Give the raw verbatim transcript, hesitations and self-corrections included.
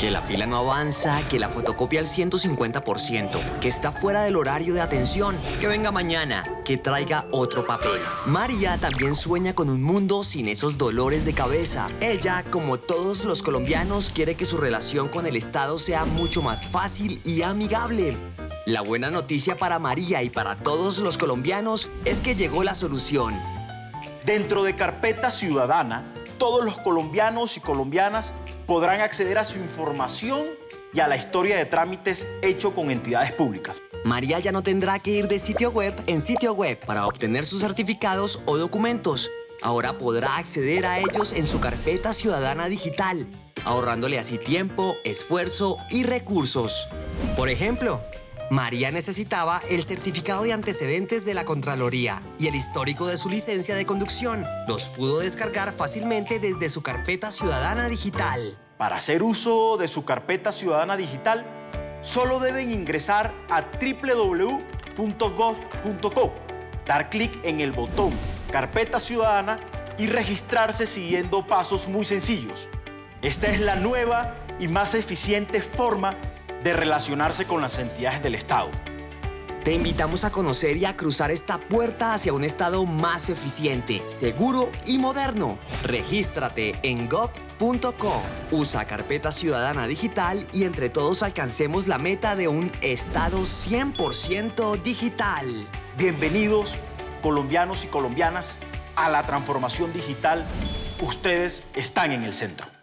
Que la fila no avanza, que la fotocopia al ciento cincuenta por ciento, que está fuera del horario de atención, que venga mañana, que traiga otro papel. María también sueña con un mundo sin esos dolores de cabeza. Ella, como todos los colombianos, quiere que su relación con el Estado sea mucho más fácil y amigable. La buena noticia para María y para todos los colombianos es que llegó la solución. Dentro de Carpeta Ciudadana, todos los colombianos y colombianas podrán acceder a su información y a la historia de trámites hecho con entidades públicas. María ya no tendrá que ir de sitio web en sitio web para obtener sus certificados o documentos. Ahora podrá acceder a ellos en su Carpeta Ciudadana digital, ahorrándole así tiempo, esfuerzo y recursos. Por ejemplo, María necesitaba el certificado de antecedentes de la Contraloría y el histórico de su licencia de conducción. Los pudo descargar fácilmente desde su Carpeta Ciudadana digital. Para hacer uso de su Carpeta Ciudadana digital, solo deben ingresar a doble u doble u doble u punto gov punto co, dar clic en el botón Carpeta Ciudadana y registrarse siguiendo pasos muy sencillos. Esta es la nueva y más eficiente forma de relacionarse con las entidades del Estado. Te invitamos a conocer y a cruzar esta puerta hacia un Estado más eficiente, seguro y moderno. Regístrate en gov punto co. Usa Carpeta Ciudadana digital y entre todos alcancemos la meta de un Estado cien por ciento digital. Bienvenidos, colombianos y colombianas, a la transformación digital. Ustedes están en el centro.